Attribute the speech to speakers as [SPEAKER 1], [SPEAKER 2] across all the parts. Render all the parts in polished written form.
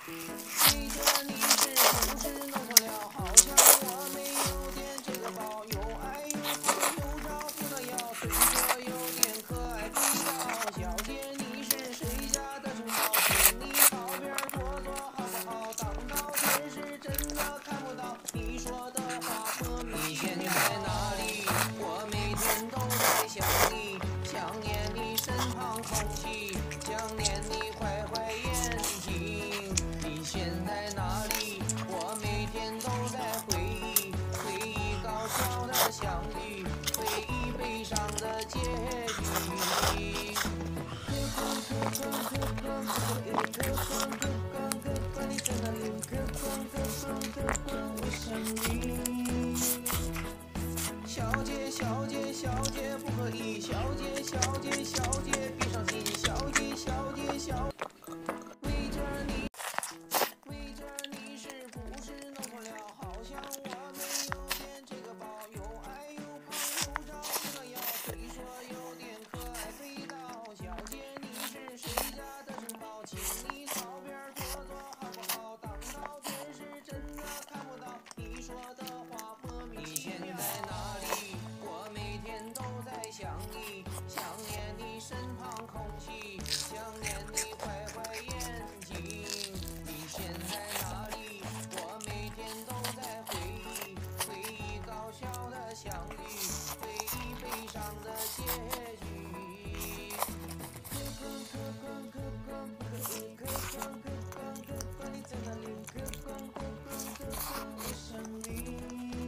[SPEAKER 1] 围着你是不是弄错了？好像我没有点这个包，又爱又胖又找不到腰，虽说有点可爱味道。小姐你是谁家的城堡？请你靠边坐坐好不好？当到电视真的看不到你说的话莫名其妙。你现在哪里？我每天都在想你，想念你身旁空气，想念你坏坏眼睛。你现在哪里？我每天都在回忆，回忆搞笑的相遇，回忆悲伤的结局。你在哪里？我想你。小姐，小姐，小姐不可以，小姐，小姐，小姐别伤心，小姐，小姐，小。围着你，围着你是不是弄错了？好像我没有点这个包，又爱又胖又找不到腰，虽说有点可爱味道。小姐你是谁家的城堡？请你靠边坐坐好不好？当到电视真的看不到你说的话莫名其妙。你现在哪里？我每天都在想你，想念你身旁空气，想念你坏坏眼睛。你现在哪里？我每天都在回忆，回忆搞笑的相遇，回忆悲伤的结局。你在哪里？我想你。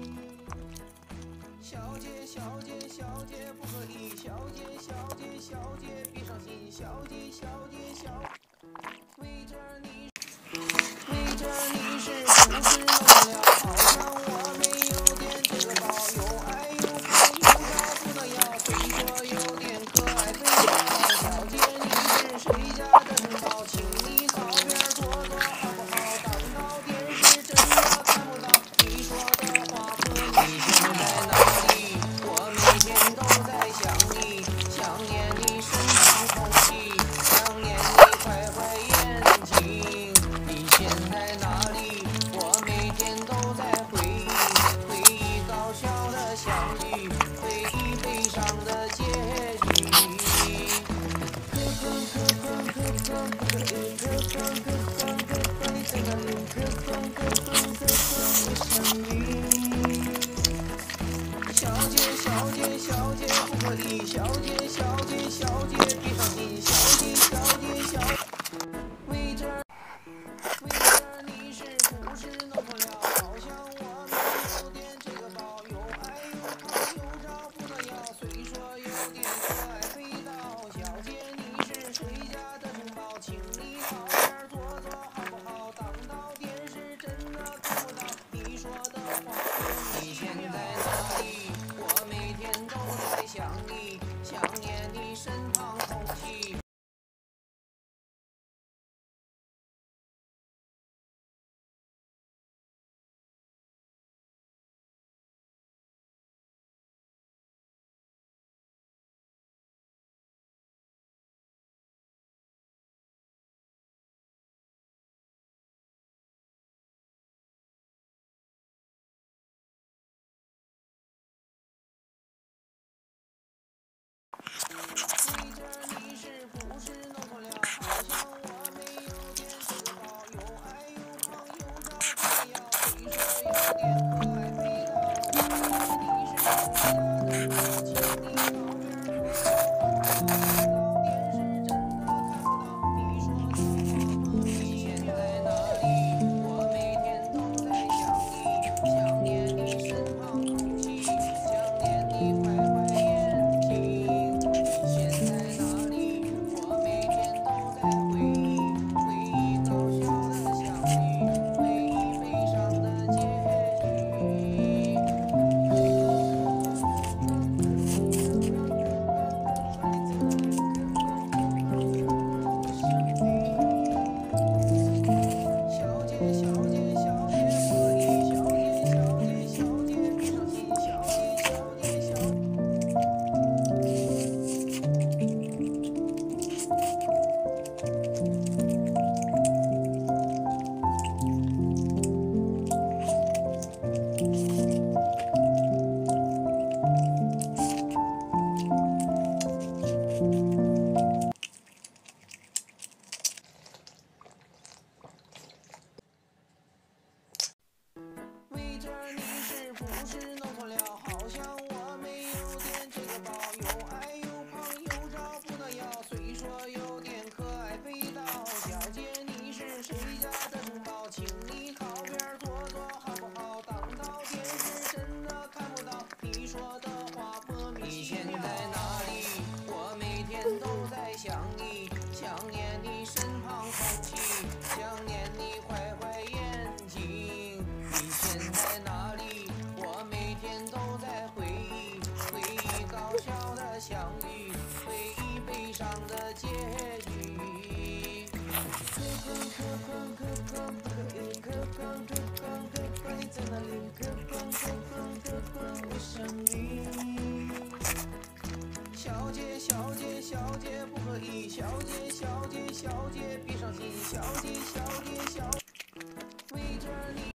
[SPEAKER 1] 小姐，小姐，小姐不可以，小姐，小姐，小姐别伤心，小姐，小姐，小。围着你，围着你是不是弄错了？好像我没有点这个包，又爱又胖又找不到腰，虽说有点可爱味道。小姐你是谁家的城堡？请你靠边坐坐好不好？当到电视真的看不到你说的话莫名其妙。我每天都在想你，想念你身旁空气，想念你坏坏眼睛。你现在哪里？我每天都在回忆，回忆搞笑的相遇，回忆悲伤的结局。你在哪里？我想你。小姐，小姐，小姐不可以，小姐，小姐，小姐别伤心，小姐，小姐，小。围着，围着你是不是弄错了？好像我没有点这个包，又爱又胖又找不到腰，虽说有点可爱味道。小姐你是谁家的城堡？请你靠边坐坐好不好？当到电视真的看不到你说的话莫名其妙。你现在哪里？我每天都在想你，想不是弄错了，好像我没有点这个包，又矮又胖又找不到腰，虽说有点可爱味道。小姐你是谁家的宠宝？请你靠边坐坐好不好？当到电视真的看不到，你说的话莫名其妙。你现在哪里？我每天都在想你，想念你身旁空气，想念你坏坏眼睛。你现在哪里？我每天都在回忆，回忆搞笑的相遇，回忆悲伤的结局。可可不可以？可你在哪里？我想你。小姐不可以，小姐别伤心，小姐为着你。